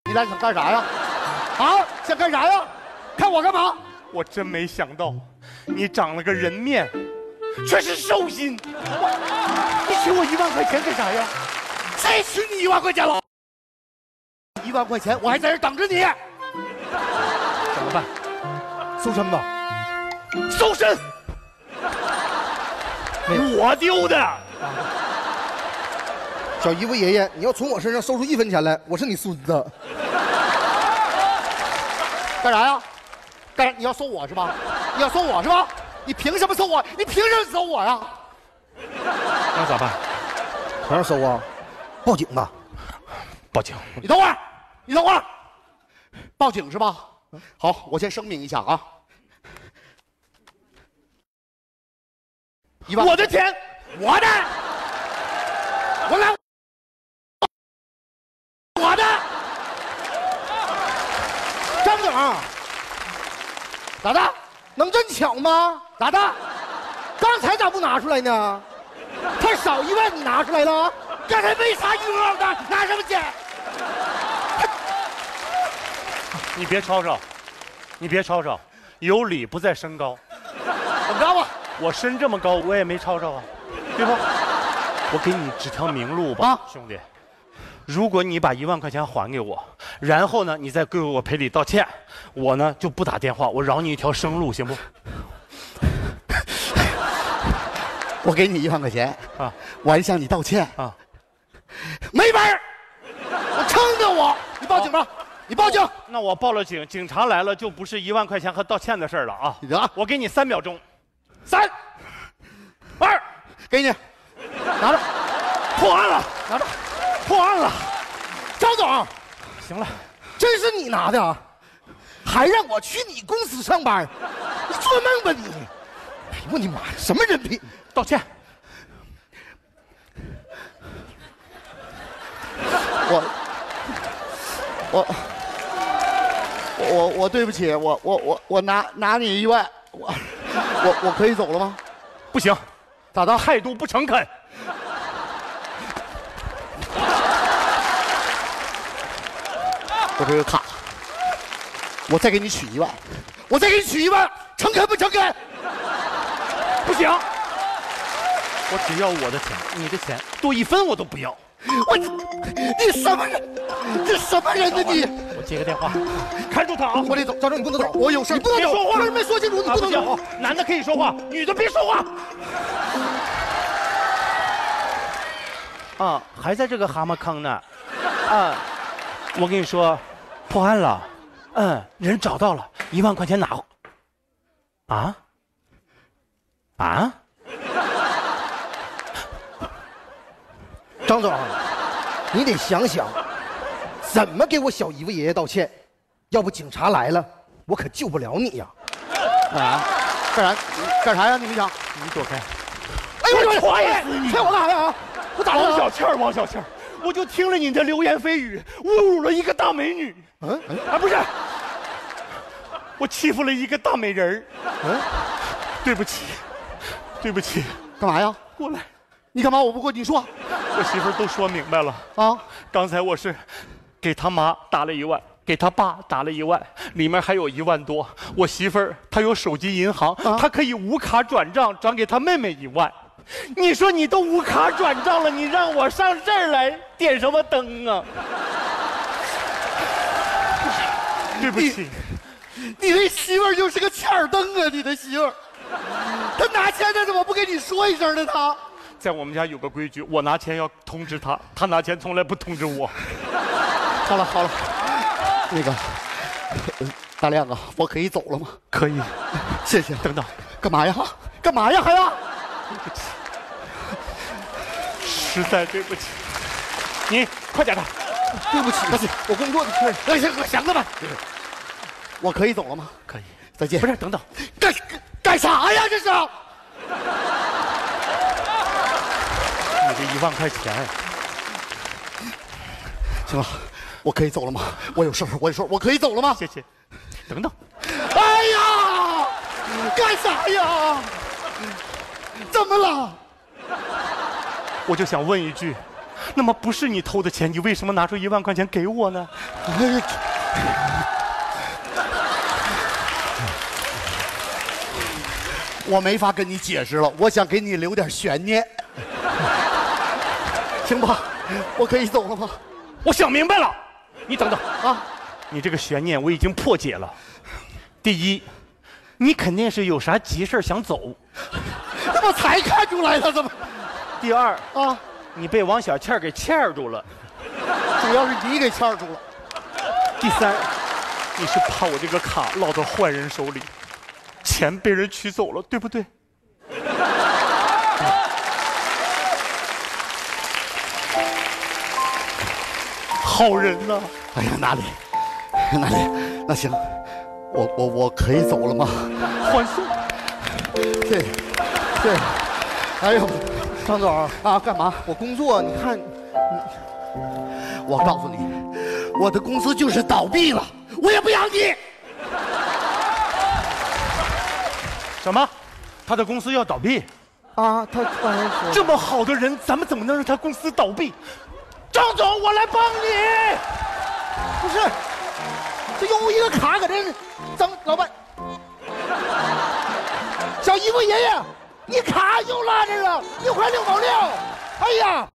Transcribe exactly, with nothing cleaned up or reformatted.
你俩想干啥呀？啊，想干啥呀？看我干嘛？ 我真没想到，你长了个人面，却是兽心。你取我一万块钱干啥呀？ 谁取你一万块钱了？一万块钱，我还在这等着你。 怎么办？ 搜身吧。 搜身。我丢的。 小姨夫爷爷，你要从我身上搜出一分钱来，我是你孙子。 干啥呀？干啥？你要搜我是吧？你要搜我是吧？你凭什么搜我？你凭什么搜我呀？ 那咋办？ 还要搜啊？报警吧！ 报警！ 你等会儿，你等会儿，报警是吧？好，我先声明一下啊。一万， 我的钱， 我的，我来，我的。 张总， 咋的？ 能这么巧吗？ 咋的？ 刚才咋不拿出来呢？他少一万，你拿出来了？ 刚才没啥余额的，拿什么钱？ 你别吵吵，你别吵吵，有理不在身高。 怎么着吧？ 我身这么高，我也没吵吵啊，对吧？我给你指条明路吧， 啊、 兄弟。如果你把一万块钱还给我，然后呢，你再给我赔礼道歉，我呢就不打电话，我饶你一条生路，行不？ 我给你一万块钱啊， 我还向你道歉啊， 没门儿！我撑着我，你报警吧，你报警。 那我报了警，警察来了就不是一万块钱和道歉的事儿了啊！ 啊， 我给你三秒钟， 三、二，给你，拿着， 破案了， 拿着， 破案了！ 张总， 行了， 真是你拿的，还让我去你公司上班，你做梦吧你！哎呦我的妈呀，什么人品？ 道歉。 我，我，我我对不起，我我我我拿拿你一万，我我我可以走了吗？ 不行， 咋的？ 态度不诚恳。 我这个卡，我再给你取一万，我再给你取一万，诚恳不诚恳？ 不行，我只要我的钱，你的钱多一分我都不要。 我，你什么人？你什么人呢你？ 我接个电话，看住他啊！ 我得走，张总你不能走， 我有事， 你不能走， 别说话， 没说清楚，你不能走。 男的可以说话，女的别说话。啊，还在这个蛤蟆坑呢。啊，我跟你说，破案了。嗯，人找到了，一万块钱拿。啊？啊？ 张总，你得想想，怎么给我小姨夫爷爷道歉，要不警察来了，我可救不了你呀！ 干啥？干啥？干啥呀？你们想？ 你躲开！ 哎呦我踹死你！ 踹我干啥呀？我咋了？ 王小倩儿，王小倩儿，我就听了你的流言蜚语，侮辱了一个大美女。 嗯嗯啊，不是，我欺负了一个大美人儿。 嗯， 对不起，对不起， 干嘛呀？ 过来。 你干嘛？我不过你说我媳妇儿都说明白了啊！ 刚才我是给他妈打了一万，给他爸打了一万，里面还有一万多。我媳妇儿她有手机银行， 啊、 她可以无卡转账，转给她妹妹一万。你说你都无卡转账了，你让我上这儿来点什么灯啊？对不起， 你, 你的媳妇儿就是个欠儿灯啊！你的媳妇儿，她拿钱她怎么不跟你说一声呢？她。 在我们家有个规矩，我拿钱要通知他，他拿钱从来不通知我。 好了好了，那个大亮啊，我可以走了吗？ 可以， 谢谢。 等等， 干嘛呀？干嘛呀？还要？ 对不起，实在对不起。你快点的。 对不起， 不起， 我工作的事。 那行，想着吧。我可以走了吗？ 可以。 再见。 不是，等等， 干干啥呀？这是。 你这一万块钱， 行了，我可以走了吗？我有事儿，我有事儿，我可以走了吗？ 谢谢。等等， 哎呀，干啥呀？怎么了？ 我就想问一句， 那么不是你偷的钱，你为什么拿出一万块钱给我呢？ 我没法跟你解释了，我想给你留点悬念，行吧？我可以走了吗？ 我想明白了，你等等啊！ 你这个悬念我已经破解了。第一，你肯定是有啥急事想走。 这不才看出来了，怎么？ 第二啊， 你被王小倩给欠住了。 主要是你给欠住了。 第三，你是怕我这个卡落到坏人手里，钱被人取走了，对不对？好人呐、啊！ 哎呀，哪里，哪里？那行，我我我可以走了吗？ 欢送。 对，对。哎呦， 张总啊，干嘛？ 我工作，你看， 我告诉你，我的公司就是倒闭了，我也不养你。 什么？他的公司要倒闭？ 啊，他突然说， 这么好的人，咱们怎么能让他公司倒闭？张总，我来帮你。 不是，这用一个卡搁这，张老板，小姨夫爷爷，你卡又落这儿了，六块六毛六，哎呀！